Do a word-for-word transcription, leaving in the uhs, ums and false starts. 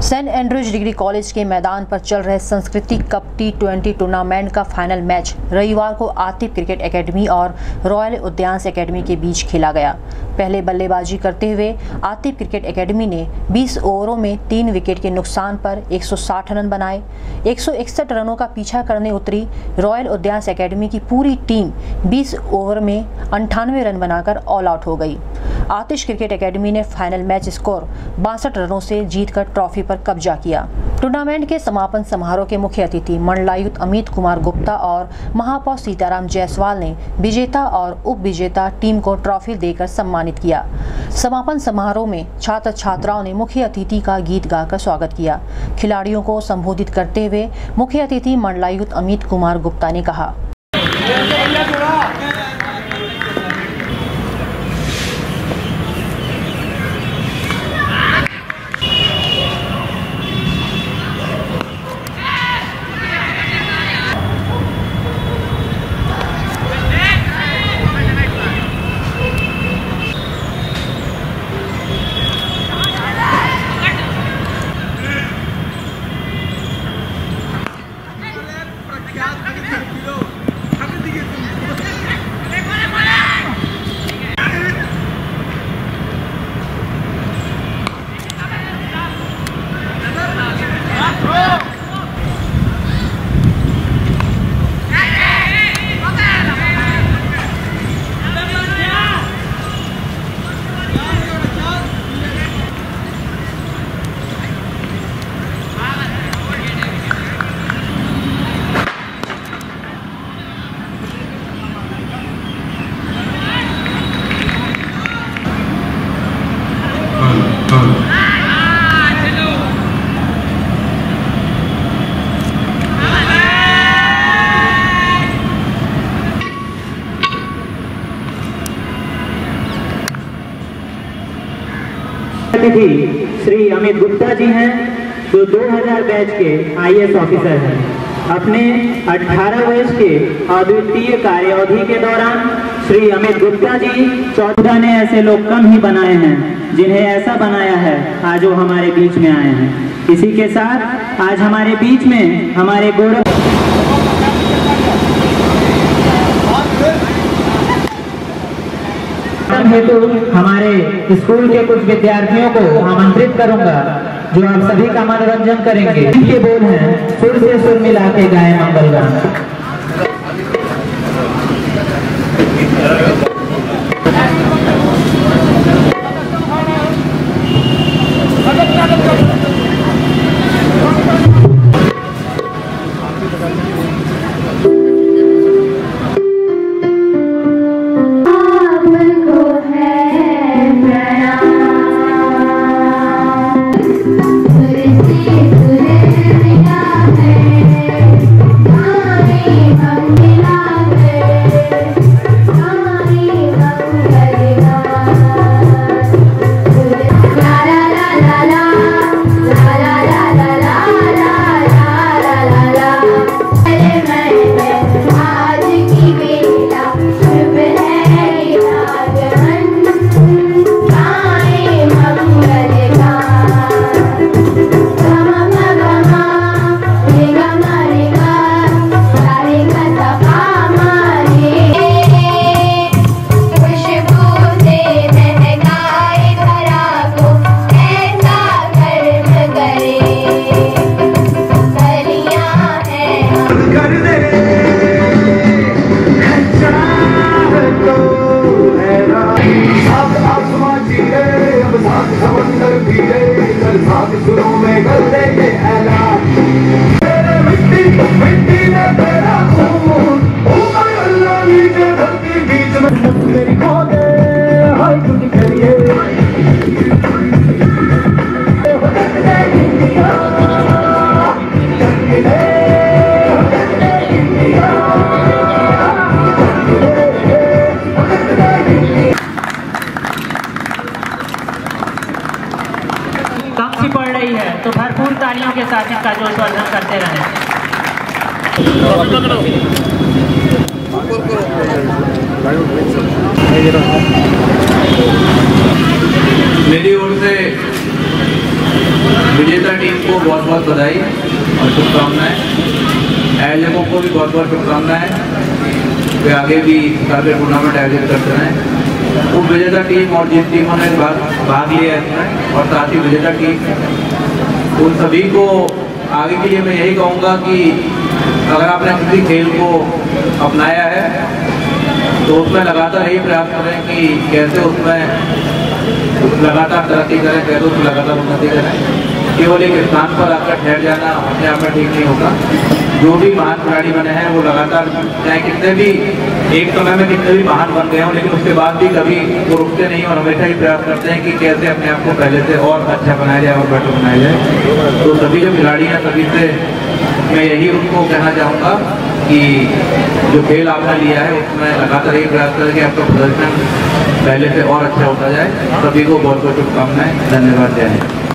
Saint Andrews degree college के मैदान पर चल रहे Sanskriti cup T twenty tournament का फाइनल मैच रविवार को आतिफ क्रिकेट एकेडमी और रॉयल उद्यान एकेडमी के बीच खेला गया। पहले बल्लेबाजी करते हुए आतिफ क्रिकेट एकेडमी ने बीस ओवरों में तीन विकेट के नुकसान पर एक सौ साठ रन बनाए। एक सौ इकसठ रनों का पीछा करने उतरी रॉयल उद्यान एकेडमी की पूरी टीम बीस ओवर में अंठानवे रन बनाकर ऑल आउट हो गई। आतिश क्रिकेट एकेडमी ने फाइनल मैच स्कोर बासठ रनों से जीतकर ट्रॉफी पर कब्जा किया। टूर्नामेंट के समापन समारोह के मुख्य अतिथि मंडलायुक्त अमित कुमार गुप्ता और महापौर सीताराम जायसवाल ने विजेता और उप विजेता टीम को ट्रॉफी देकर सम्मानित किया। समापन समारोह में छात्र छात्राओं ने मुख्य अतिथि का गीत गाकर स्वागत किया। खिलाड़ियों को संबोधित करते हुए मुख्य अतिथि मंडलायुक्त अमित कुमार गुप्ता ने कहा, अतिथि श्री अमित गुप्ता जी हैं, जो दो हज़ार बैच के आई ए एस ऑफिसर हैं। अपने अठारह वर्ष के अद्वितीय कार्यावधि के दौरान श्री अमित गुप्ता जी चौदह ने ऐसे लोग कम ही बनाए हैं जिन्हें ऐसा बनाया है आज वो हमारे बीच में आए हैं। इसी के साथ आज हमारे बीच में हमारे गौरव हेतु हमारे स्कूल के कुछ विद्यार्थियों को आमंत्रित करूंगा, जो आप सभी का मनोरंजन करेंगे। इनके बोल हैं, सुर से सुर मिला के गाए मंगल गान। पड़ रही है तो भरपूर तालियों के साथ इसका जोशवर्धन करते रहें। मेरी ओर से विजेता टीम को बहुत बहुत बधाई और शुभकामनाएं। आयोजकों को भी बहुत बहुत शुभकामनाएं। वे आगे भी काफ़ी टूर्नामेंट आयोजित करते रहें। उप विजेता टीम और जिन टीमों ने भाग भाग लिया है इसमें और साथ ही विजेता टीम, उन सभी को आगे के लिए मैं यही कहूँगा कि अगर आपने किसी खेल को अपनाया है तो उसमें लगातार यही प्रयास करें कि कैसे उसमें लगातार तरक्की करें, कैसे उसमें लगातार उन्नति करें। केवल एक स्थान पर आकर ठहर जाना अपने आप में ठीक नहीं होगा। जो भी महान खिलाड़ी बने हैं वो लगातार, चाहे कितने भी एक समय में कितने भी महान बन गए हों, लेकिन उसके बाद भी कभी वो रुकते नहीं और हमेशा ही प्रयास करते हैं कि कैसे अपने आप को पहले से और अच्छा बनाया जाए और बेटर बनाया जाए। तो सभी जो खिलाड़ी हैं सभी से मैं यही उनको कहना चाहूँगा कि जो खेल आपने लिया है उसमें लगातार यही प्रयास करें कि आपका प्रदर्शन पहले से और अच्छा होता जाए। सभी को बहुत बहुत शुभकामनाएं। धन्यवाद। जय हिंद।